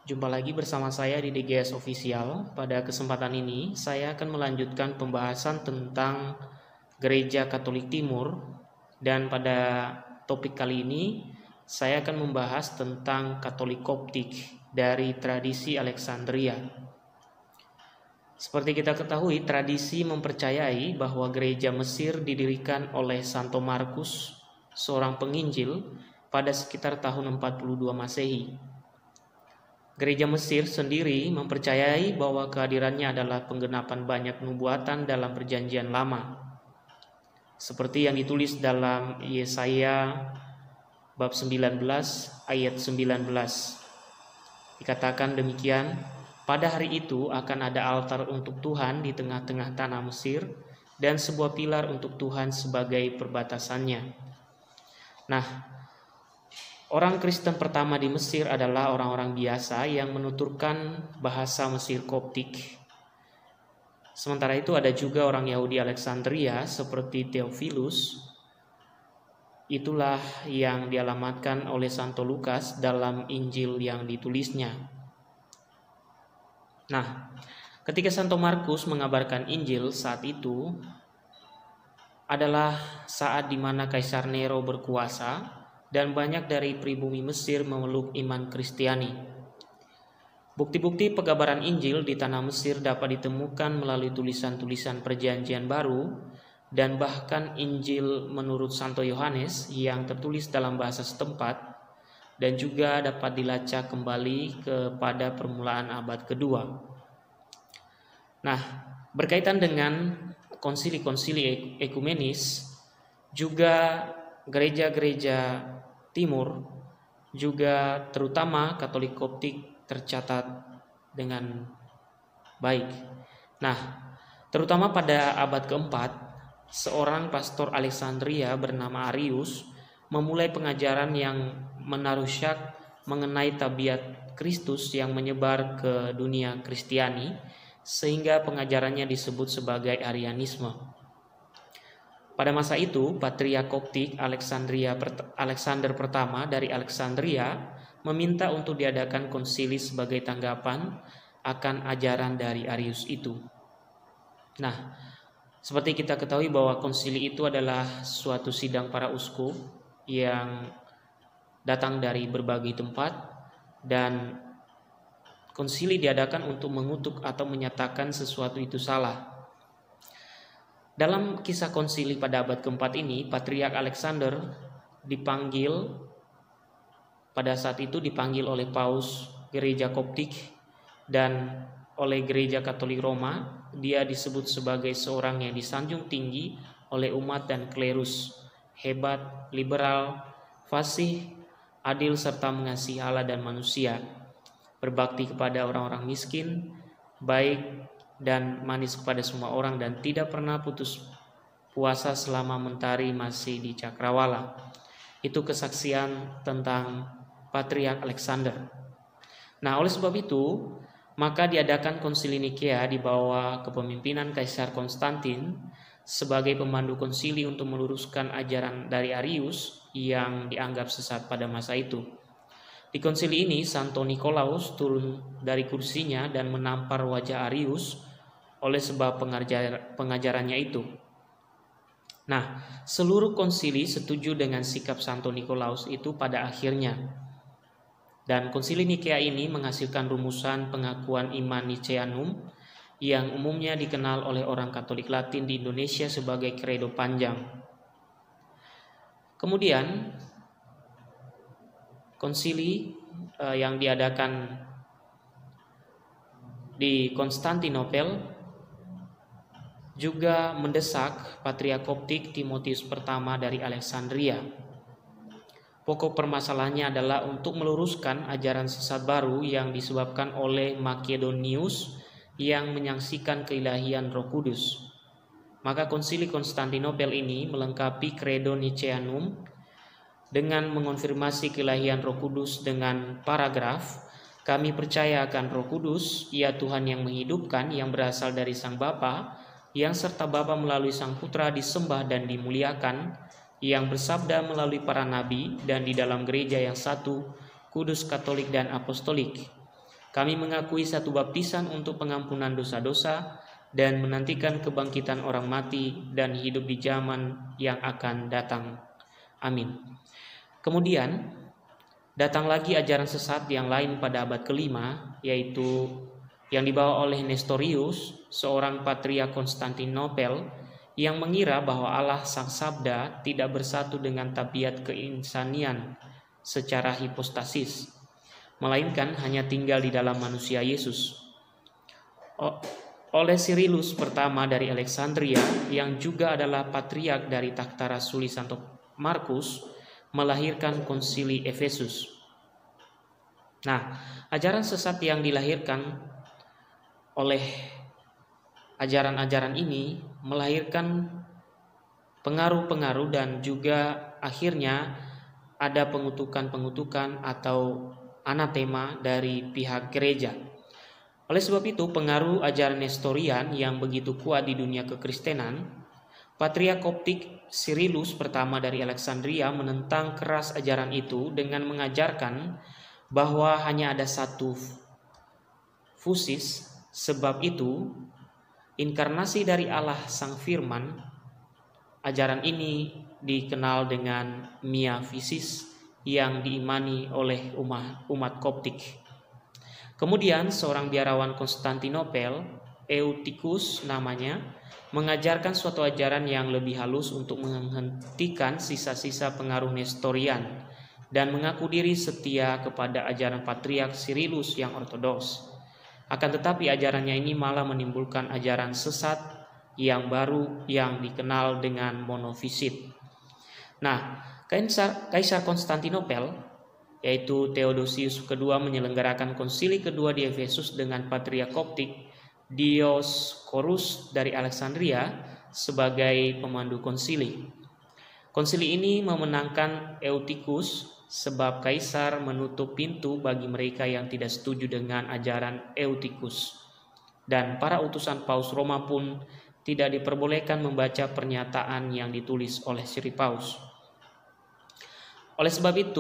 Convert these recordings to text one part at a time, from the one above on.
Jumpa lagi bersama saya di DGS Official. Pada kesempatan ini, saya akan melanjutkan pembahasan tentang Gereja Katolik Timur. Dan pada topik kali ini, saya akan membahas tentang Katolik Koptik dari tradisi Alexandria. Seperti kita ketahui, tradisi mempercayai bahwa gereja Mesir didirikan oleh Santo Markus, seorang penginjil, pada sekitar tahun 42 Masehi. Gereja Mesir sendiri mempercayai bahwa kehadirannya adalah penggenapan banyak nubuatan dalam Perjanjian Lama. Seperti yang ditulis dalam Yesaya bab 19 ayat 19. Dikatakan demikian, pada hari itu akan ada altar untuk Tuhan di tengah-tengah tanah Mesir dan sebuah pilar untuk Tuhan sebagai perbatasannya. Nah, orang Kristen pertama di Mesir adalah orang-orang biasa yang menuturkan bahasa Mesir Koptik. Sementara itu ada juga orang Yahudi Alexandria seperti Theophilus. Itulah yang dialamatkan oleh Santo Lukas dalam Injil yang ditulisnya. Nah, ketika Santo Markus mengabarkan Injil saat itu adalah saat di mana Kaisar Nero berkuasa dan banyak dari pribumi Mesir memeluk iman Kristiani. Bukti-bukti pengabaran Injil di tanah Mesir dapat ditemukan melalui tulisan-tulisan Perjanjian Baru dan bahkan Injil menurut Santo Yohanes yang tertulis dalam bahasa setempat dan juga dapat dilacak kembali kepada permulaan abad kedua. Nah, berkaitan dengan konsili-konsili ekumenis, juga gereja-gereja Timur, juga terutama Katolik Koptik tercatat dengan baik. Nah, terutama pada abad keempat, seorang pastor Alexandria bernama Arius memulai pengajaran yang menaruh syak mengenai tabiat Kristus yang menyebar ke dunia Kristiani, sehingga pengajarannya disebut sebagai Arianisme. Pada masa itu, Patriark Koptik Alexander pertama dari Alexandria meminta untuk diadakan konsili sebagai tanggapan akan ajaran dari Arius itu. Nah, seperti kita ketahui bahwa konsili itu adalah suatu sidang para uskup yang datang dari berbagai tempat, dan konsili diadakan untuk mengutuk atau menyatakan sesuatu itu salah. Dalam kisah konsili pada abad keempat ini, Patriark Alexander pada saat itu dipanggil oleh Paus Gereja Koptik dan oleh Gereja Katolik Roma. Dia disebut sebagai seorang yang disanjung tinggi oleh umat dan klerus, hebat, liberal, fasih, adil serta mengasihi Allah dan manusia, berbakti kepada orang-orang miskin, baik dan manis kepada semua orang, dan tidak pernah putus puasa selama mentari masih di cakrawala. Itu kesaksian tentang Patriark Alexander. Nah, oleh sebab itu, maka diadakan konsili Nikea di bawah kepemimpinan Kaisar Konstantin sebagai pemandu konsili untuk meluruskan ajaran dari Arius yang dianggap sesat pada masa itu. Di konsili ini, Santo Nikolaus turun dari kursinya dan menampar wajah Arius oleh sebab pengajarannya itu. Nah, seluruh konsili setuju dengan sikap Santo Nikolaus itu pada akhirnya. Dan konsili Nikea ini menghasilkan rumusan pengakuan iman Niceanum yang umumnya dikenal oleh orang Katolik Latin di Indonesia sebagai Credo Panjang. Kemudian konsili yang diadakan di Konstantinopel juga mendesak Patriark Koptik Timotius pertama dari Alexandria. Pokok permasalahannya adalah untuk meluruskan ajaran sesat baru yang disebabkan oleh Makedonius yang menyaksikan keilahian Roh Kudus. Maka konsili Konstantinopel ini melengkapi Credo Niceanum dengan mengonfirmasi keilahian Roh Kudus dengan paragraf, "Kami percaya akan Roh Kudus, Ia Tuhan yang menghidupkan, yang berasal dari Sang Bapa, yang serta Bapa melalui Sang Putra disembah dan dimuliakan, yang bersabda melalui para nabi, dan di dalam gereja yang satu, kudus, katolik, dan apostolik. Kami mengakui satu baptisan untuk pengampunan dosa-dosa dan menantikan kebangkitan orang mati dan hidup di zaman yang akan datang. Amin. Kemudian datang lagi ajaran sesat yang lain pada abad kelima, yaitu yang dibawa oleh Nestorius, seorang patriark Konstantinopel, yang mengira bahwa Allah Sang Sabda tidak bersatu dengan tabiat keinsanian secara hipostasis, melainkan hanya tinggal di dalam manusia Yesus. Oleh Cyrillus pertama dari Alexandria, yang juga adalah patriark dari takhta Rasuli Santo Markus, melahirkan konsili Efesus. Nah, ajaran sesat yang dilahirkan oleh ajaran-ajaran ini melahirkan pengaruh-pengaruh dan juga akhirnya ada pengutukan-pengutukan atau anatema dari pihak gereja. Oleh sebab itu, pengaruh ajaran Nestorian yang begitu kuat di dunia kekristenan, Patriark Koptik Cyrillus pertama dari Alexandria menentang keras ajaran itu dengan mengajarkan bahwa hanya ada satu fusis. Sebab itu, inkarnasi dari Allah Sang Firman, ajaran ini dikenal dengan miafisis yang diimani oleh umat Koptik. Kemudian seorang biarawan Konstantinopel, Eutychus namanya, mengajarkan suatu ajaran yang lebih halus untuk menghentikan sisa-sisa pengaruh Nestorian dan mengaku diri setia kepada ajaran Patriark Cyrillus yang ortodoks. Akan tetapi ajarannya ini malah menimbulkan ajaran sesat yang baru yang dikenal dengan monofisit. Nah, Kaisar Konstantinopel yaitu Theodosius II menyelenggarakan konsili kedua di Efesus dengan Patriark Koptik Dioscorus dari Alexandria sebagai pemandu konsili. Konsili ini memenangkan Eutychus sebab kaisar menutup pintu bagi mereka yang tidak setuju dengan ajaran Eutychus. Dan para utusan Paus Roma pun tidak diperbolehkan membaca pernyataan yang ditulis oleh Sri Paus. Oleh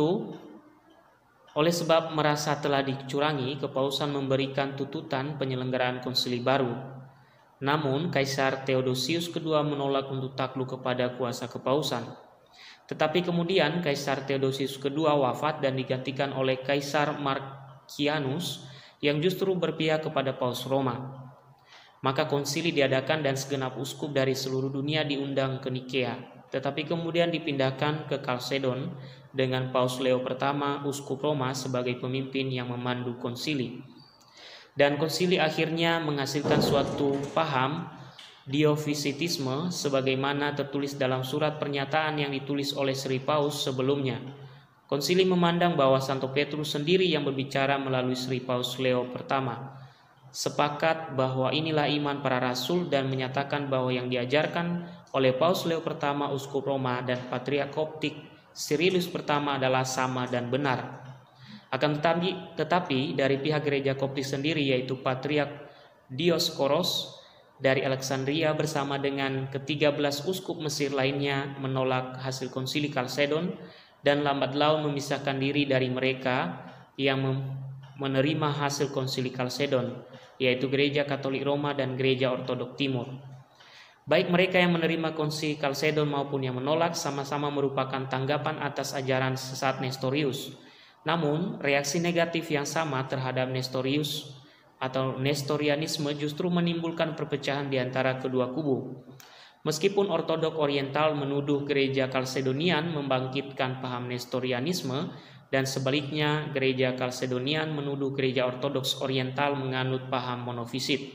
sebab merasa telah dicurangi, kepausan memberikan tuntutan penyelenggaraan konsili baru. Namun, Kaisar Theodosius II menolak untuk takluk kepada kuasa kepausan. Tetapi kemudian Kaisar Theodosius II wafat dan digantikan oleh Kaisar Marcianus yang justru berpihak kepada Paus Roma. Maka konsili diadakan dan segenap uskup dari seluruh dunia diundang ke Nikea, tetapi kemudian dipindahkan ke Kalsedon dengan Paus Leo pertama, uskup Roma, sebagai pemimpin yang memandu konsili. Dan konsili akhirnya menghasilkan suatu paham diofisitisme sebagaimana tertulis dalam surat pernyataan yang ditulis oleh Sri Paus sebelumnya. Konsili memandang bahwa Santo Petrus sendiri yang berbicara melalui Sri Paus Leo pertama. Sepakat bahwa inilah iman para rasul dan menyatakan bahwa yang diajarkan oleh Paus Leo pertama, uskup Roma, dan Patriark Koptik Cyrillus pertama adalah sama dan benar. Akan tetapi dari pihak gereja Koptik sendiri, yaitu Patriark Dioscorus dari Alexandria bersama dengan ke-13 uskup Mesir lainnya menolak hasil konsili Kalsedon dan lambat laun memisahkan diri dari mereka yang menerima hasil konsili Kalsedon, yaitu Gereja Katolik Roma dan Gereja Ortodok Timur. Baik mereka yang menerima konsili Kalsedon maupun yang menolak sama-sama merupakan tanggapan atas ajaran sesat Nestorius. Namun, reaksi negatif yang sama terhadap Nestorius atau Nestorianisme justru menimbulkan perpecahan di antara kedua kubu. Meskipun Ortodok Oriental menuduh gereja Kalsedonian membangkitkan paham Nestorianisme dan sebaliknya gereja Kalsedonian menuduh gereja Ortodoks Oriental menganut paham monofisit.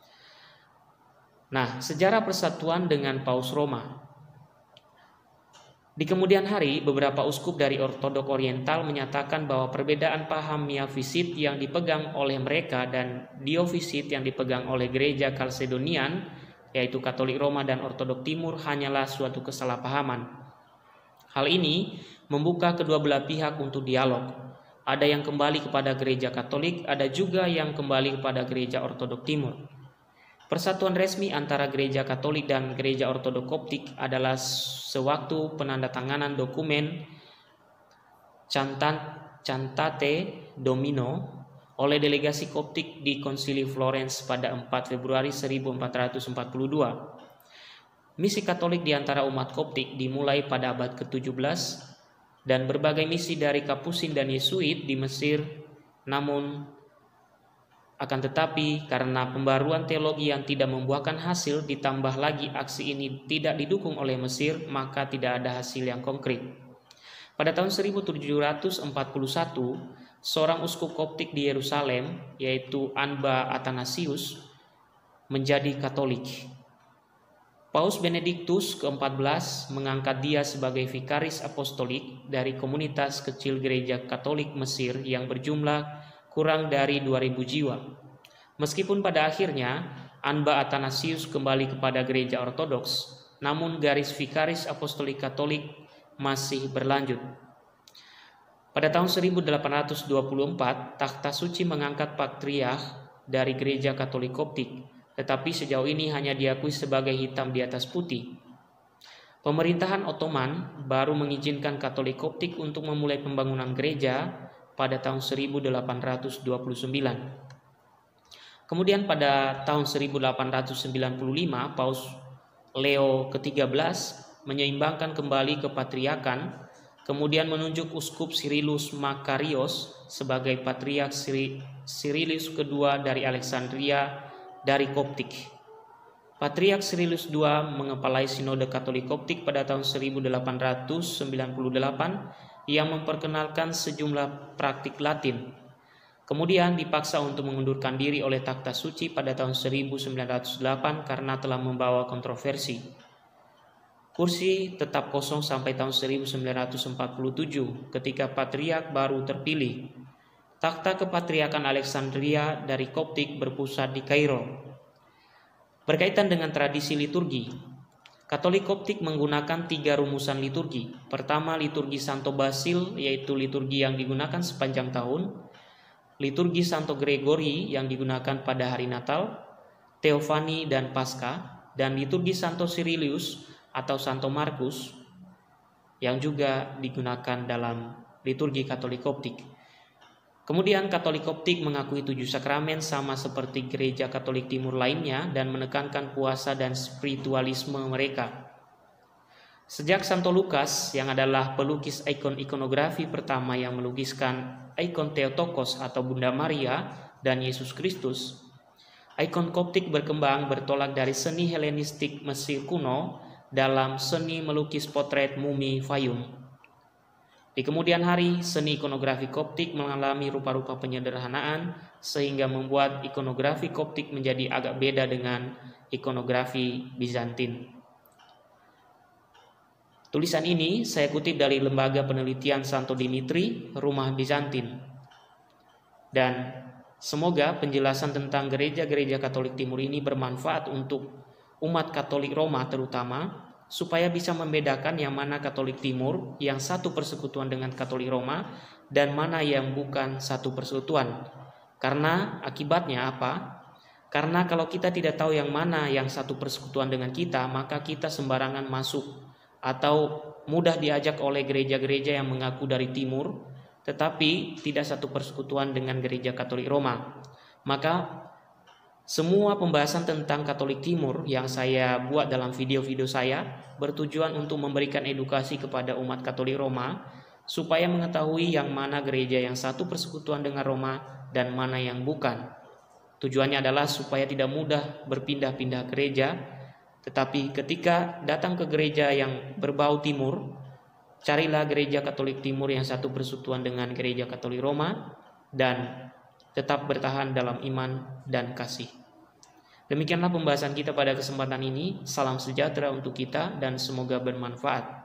Nah, sejarah persatuan dengan Paus Roma. Di kemudian hari, beberapa uskup dari Ortodok Oriental menyatakan bahwa perbedaan paham miafisit yang dipegang oleh mereka dan diofisit yang dipegang oleh gereja Kalsedonian, yaitu Katolik Roma dan Ortodok Timur, hanyalah suatu kesalahpahaman. Hal ini membuka kedua belah pihak untuk dialog. Ada yang kembali kepada gereja Katolik, ada juga yang kembali kepada gereja Ortodok Timur. Persatuan resmi antara gereja Katolik dan gereja Ortodok Koptik adalah sewaktu penandatanganan dokumen Cantate Domino oleh delegasi Koptik di Konsili Florence pada 4 Februari 1442. Misi Katolik di antara umat Koptik dimulai pada abad ke-17 dan berbagai misi dari Kapusin dan Yesuit di Mesir. Namun akan tetapi karena pembaruan teologi yang tidak membuahkan hasil, ditambah lagi aksi ini tidak didukung oleh Mesir, maka tidak ada hasil yang konkret. Pada tahun 1741, seorang uskup Koptik di Yerusalem, yaitu Anba Athanasius, menjadi Katolik. Paus Benediktus ke-14 mengangkat dia sebagai vikaris apostolik dari komunitas kecil gereja Katolik Mesir yang berjumlah kurang dari 2.000 jiwa. Meskipun pada akhirnya Anba Athanasius kembali kepada gereja Ortodoks, namun garis vikaris apostolik Katolik masih berlanjut. Pada tahun 1824, Takhta Suci mengangkat patriark dari gereja Katolik Koptik, tetapi sejauh ini hanya diakui sebagai hitam di atas putih. Pemerintahan Ottoman baru mengizinkan Katolik Koptik untuk memulai pembangunan gereja pada tahun 1829. Kemudian pada tahun 1895 Paus Leo ke-13 menyeimbangkan kembali kepatriarkan, kemudian menunjuk uskup Cyrillus Makarios sebagai patriark Cyrillus kedua dari Alexandria dari Koptik. Patriark Cyrillus II mengepalai Sinode Katolik Koptik pada tahun 1898 yang memperkenalkan sejumlah praktik Latin. Kemudian dipaksa untuk mengundurkan diri oleh Takhta Suci pada tahun 1908 karena telah membawa kontroversi. Kursi tetap kosong sampai tahun 1947 ketika patriark baru terpilih. Takhta Kepatriarkan Alexandria dari Koptik berpusat di Kairo. Berkaitan dengan tradisi liturgi, Katolik Koptik menggunakan 3 rumusan liturgi. Pertama, liturgi Santo Basil, yaitu liturgi yang digunakan sepanjang tahun. Liturgi Santo Gregory yang digunakan pada hari Natal, Teofani dan Paskah, dan liturgi Santo Cyrillus atau Santo Markus yang juga digunakan dalam liturgi Katolik Koptik. Kemudian Katolik Koptik mengakui 7 sakramen sama seperti gereja Katolik Timur lainnya dan menekankan puasa dan spiritualisme mereka. Sejak Santo Lukas yang adalah pelukis ikon ikonografi pertama yang melukiskan ikon Theotokos atau Bunda Maria dan Yesus Kristus, ikon Koptik berkembang bertolak dari seni Helenistik Mesir kuno dalam seni melukis potret mumi Fayum. Di kemudian hari, seni ikonografi Koptik mengalami rupa-rupa penyederhanaan sehingga membuat ikonografi Koptik menjadi agak beda dengan ikonografi Bizantin. Tulisan ini saya kutip dari Lembaga Penelitian Santo Dimitri, Rumah Bizantin. Dan semoga penjelasan tentang gereja-gereja Katolik Timur ini bermanfaat untuk umat Katolik Roma terutama, supaya bisa membedakan yang mana Katolik Timur yang satu persekutuan dengan Katolik Roma dan mana yang bukan satu persekutuan. Karena akibatnya apa? Karena kalau kita tidak tahu yang mana yang satu persekutuan dengan kita, maka kita sembarangan masuk atau mudah diajak oleh gereja-gereja yang mengaku dari Timur tetapi tidak satu persekutuan dengan gereja Katolik Roma. Maka semua pembahasan tentang Katolik Timur yang saya buat dalam video-video saya bertujuan untuk memberikan edukasi kepada umat Katolik Roma supaya mengetahui yang mana gereja yang satu persekutuan dengan Roma dan mana yang bukan. Tujuannya adalah supaya tidak mudah berpindah-pindah gereja, tetapi ketika datang ke gereja yang berbau Timur, carilah gereja Katolik Timur yang satu persekutuan dengan gereja Katolik Roma dan tetap bertahan dalam iman dan kasih. Demikianlah pembahasan kita pada kesempatan ini. Salam sejahtera untuk kita dan semoga bermanfaat.